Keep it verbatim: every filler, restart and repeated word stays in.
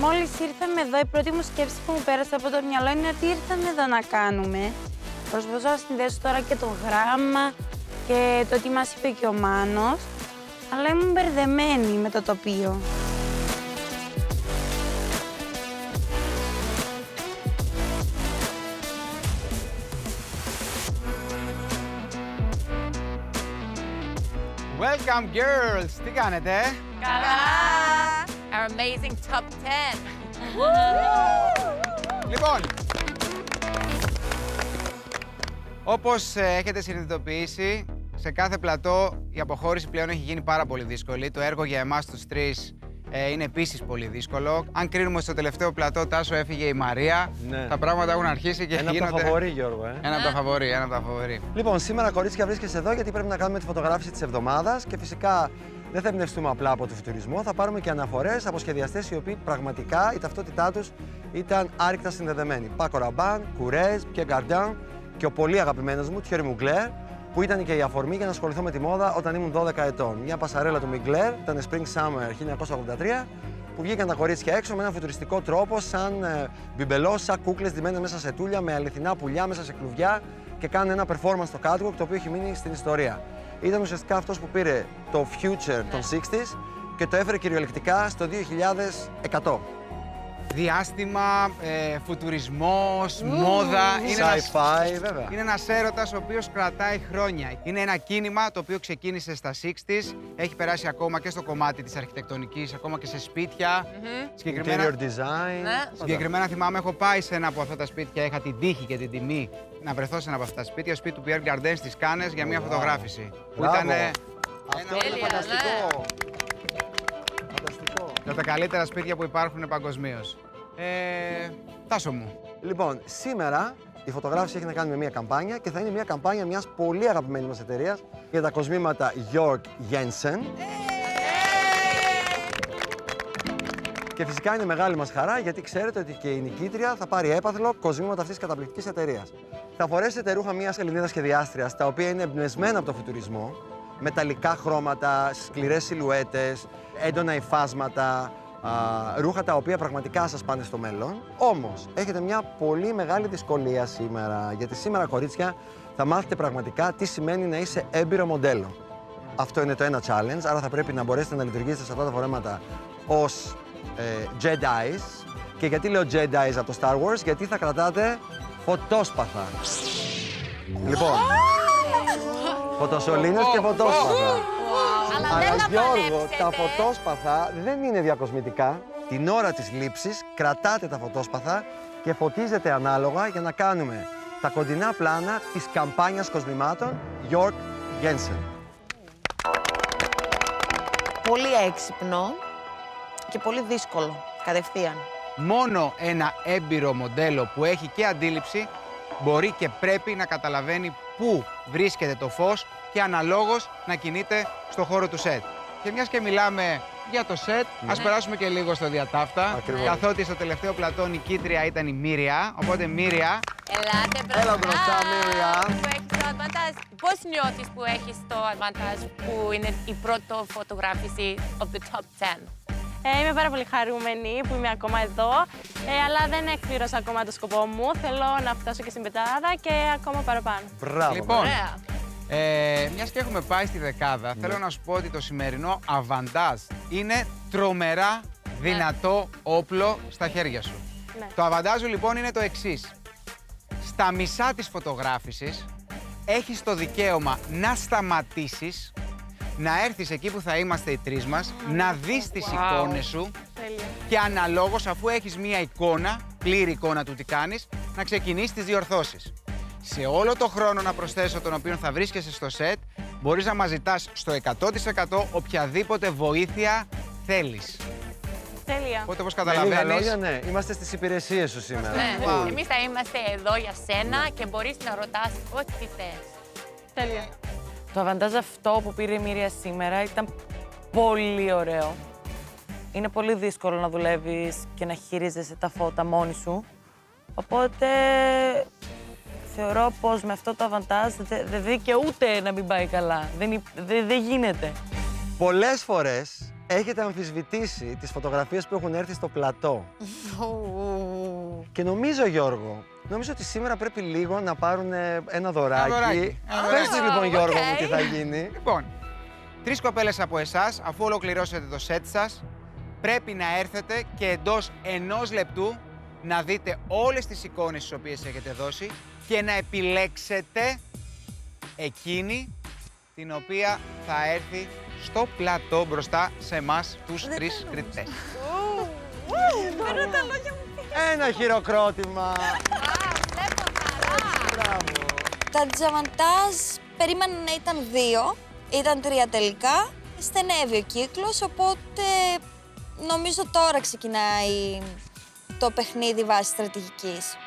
Μόλις ήρθαμε εδώ, η πρώτη μου σκέψη που μου πέρασε από το μυαλό είναι ότι ήρθαμε εδώ να κάνουμε. Προσπαθώ να συνδέσω τώρα και το γράμμα και το τι μας είπε και ο Μάνος, αλλά ήμουν μπερδεμένη με το τοπίο. Welcome girls! Τι κάνετε? Καλά! Our amazing top ten. Λοιπόν, όπως ε, έχετε συνειδητοποιήσει, σε κάθε πλατό η αποχώρηση πλέον έχει γίνει πάρα πολύ δύσκολη. Το έργο για εμάς τους τρεις ε, είναι επίσης πολύ δύσκολο. Αν κρίνουμε στο τελευταίο πλατό, Τάσο, έφυγε η Μαρία. Ναι. Τα πράγματα έχουν αρχίσει και ένα γίνονται... από τα φαβορί, Γιώργο, ε. Ένα από τα φαβορί, ένα από τα φαβορί. Λοιπόν, σήμερα, κορίτσια, βρίσκεσαι εδώ γιατί πρέπει να κάνουμε τη φωτογράφηση της εβδομάδας και φυσικά δεν θα εμπνευστούμε απλά από το φουτουρισμό, θα πάρουμε και αναφορές από σχεδιαστές οι οποίοι πραγματικά η ταυτότητά τους ήταν άρρηκτα συνδεδεμένη. Πάκο Ραμπάν, Κουρέζ, Πιε Γκαρντιάν και ο πολύ αγαπημένος μου, Thierry Mugler, που ήταν και η αφορμή για να ασχοληθώ με τη μόδα όταν ήμουν δώδεκα ετών. Μια πασαρέλα του Mugler, ήταν Spring Summer χίλια εννιακόσια ογδόντα τρία, που βγήκαν τα κορίτσια έξω με έναν φουτουριστικό τρόπο, σαν ε, μπιμπελόσα, κούκλες ντυμένες μέσα σε τούλια, με αληθινά πουλιά μέσα σε κλουβιά και κάνουν ένα performance στο catwalk το οποίο έχει μείνει στην ιστορία. Ήταν ουσιαστικά αυτός που πήρε το future των εξήντα και το έφερε κυριολεκτικά στο δύο χιλιάδες εκατό. Διάστημα, ε, φουτουρισμός, μόδα. Είναι ένας, sci-fi, βέβαια. είναι ένας έρωτας ο οποίος κρατάει χρόνια. Είναι ένα κίνημα το οποίο ξεκίνησε στα εξήντα, έχει περάσει ακόμα και στο κομμάτι της αρχιτεκτονικής, ακόμα και σε σπίτια. Mm-hmm. Συγκεκριμένα, Interior design. Ναι. συγκεκριμένα θυμάμαι, έχω πάει σε ένα από αυτά τα σπίτια, είχα την τύχη και την τιμή να βρεθώ σε ένα από αυτά τα σπίτια, το σπίτι του Pierre Cardin στις Κάνες για μια Wow. φωτογράφηση. Που Μπράβο. ήταν Αυτό είναι Τέλεια, φανταστικό. Φανταστικό. από τα καλύτερα σπίτια που υπάρχουν παγκοσμίως. Ε, Τάσο μου. Λοιπόν, σήμερα η φωτογράφηση έχει να κάνει με μια καμπάνια και θα είναι μια καμπάνια μιας πολύ αγαπημένης μας εταιρείας για τα κοσμήματα Georg Jensen. Και φυσικά είναι μεγάλη μας χαρά γιατί ξέρετε ότι και η νικήτρια θα πάρει έπαθλο κοσμήματα αυτής της καταπληκτικής εταιρείας. Θα φορέσετε ρούχα μιας Ελληνίδας σχεδιάστριας τα οποία είναι εμπνευσμένα από το φουτουρισμό, μεταλλικά χρώματα, σκληρές σιλουέτες, έντονα υφάσματα, α, ρούχα τα οποία πραγματικά σας πάνε στο μέλλον. Όμως, έχετε μια πολύ μεγάλη δυσκολία σήμερα, γιατί σήμερα, κορίτσια, θα μάθετε πραγματικά τι σημαίνει να είσαι έμπειρο μοντέλο. Αυτό είναι το ένα challenge, άρα θα πρέπει να μπορέσετε να λειτουργήσετε σε αυτά τα φορέματα ως ε, Jedis. Και γιατί λέω Jedis από το Star Wars, γιατί θα κρατάτε φωτόσπαθα. Λοιπόν, φωτοσωλήνες και φωτόσπαθα. Αλλά Αλλά δεν τα Γιώργο, παλέψετε. τα φωτόσπαθα δεν είναι διακοσμητικά. Την ώρα της λήψης κρατάτε τα φωτόσπαθα και φωτίζετε ανάλογα για να κάνουμε τα κοντινά πλάνα της καμπάνιας κοσμημάτων Georg Jensen. Πολύ έξυπνο και πολύ δύσκολο, κατευθείαν. Μόνο ένα έμπειρο μοντέλο που έχει και αντίληψη μπορεί και πρέπει να καταλαβαίνει πού βρίσκεται το φως και αναλόγως να κινείται στο χώρο του σετ. Και μιας και μιλάμε για το σετ, ας περάσουμε και λίγο στο διατάφτα. Ακριβώς. Καθότι στο τελευταίο πλατό νικήτρια ήταν η Μύρια. Οπότε Μύρια, Ελάτε μπροστά. Έλα μπροστά, Μύρια. Που έχεις το advantage. Πώς νιώθεις που έχεις το advantage που είναι η πρώτη φωτογράφηση of the top ten? Ε, είμαι πάρα πολύ χαρούμενη που είμαι ακόμα εδώ, ε, αλλά δεν εκπλήρωσα ακόμα το σκοπό μου. Θέλω να φτάσω και στην πεντάδα και ακόμα παραπάνω. Μπράβο. λοιπόν, Ωραία. ε, μιας και έχουμε πάει στη δεκάδα, θέλω να σου πω ότι το σημερινό αβαντάζ είναι τρομερά δυνατό όπλο στα χέρια σου. Ναι. Το αβαντάζ σου λοιπόν είναι το εξής. Στα μισά της φωτογράφησης έχεις το δικαίωμα να σταματήσεις, να έρθεις εκεί που θα είμαστε οι τρεις μας, να δεις τις εικόνες σου Τέλεια. και αναλόγως, αφού έχεις μία εικόνα, πλήρη εικόνα του τι κάνεις, να ξεκινήσεις τις διορθώσεις. Σε όλο το χρόνο, να προσθέσω, τον οποίο θα βρίσκεσαι στο σετ, μπορείς να μας ζητάς στο εκατό τοις εκατό οποιαδήποτε βοήθεια θέλεις. Τέλεια. Οπότε, όπως Με λίγα καταλαβαίνεις, λόγια, ναι, είμαστε στις υπηρεσίες σου σήμερα. Ναι, Wow. εμείς θα είμαστε εδώ για σένα και μπορείς να ρωτάς ό,τι θες. Τέλεια. Το αβαντάζ αυτό που πήρε η Μύρια σήμερα ήταν πολύ ωραίο. Είναι πολύ δύσκολο να δουλεύεις και να χειρίζεσαι τα φώτα μόνη σου. Οπότε θεωρώ πως με αυτό το αβαντάζ δεν δε δικαιούται να μην πάει καλά. Δεν, υ- δε, δε γίνεται. Πολλές φορές έχετε αμφισβητήσει τις φωτογραφίες που έχουν έρθει στο πλατό. Και νομίζω, Γιώργο, νομίζω ότι σήμερα πρέπει λίγο να πάρουν ένα δωράκι. Ένα δωράκι. Πες τους, λοιπόν, Γιώργο okay. μου, τι θα γίνει. Λοιπόν, τρεις κοπέλες από εσάς, αφού ολοκληρώσετε το σετ σας, πρέπει να έρθετε και εντός ενός λεπτού να δείτε όλες τις εικόνες τις οποίες έχετε δώσει και να επιλέξετε εκείνη την οποία θα έρθει στο πλατό μπροστά σε εμάς τους τρεις κριτές. Ένα χειροκρότημα. Τα τζαμαντάζ περίμενα να ήταν δύο, ήταν τρία τελικά. Στενεύει ο κύκλος, οπότε νομίζω τώρα ξεκινάει το παιχνίδι βάσει στρατηγικής.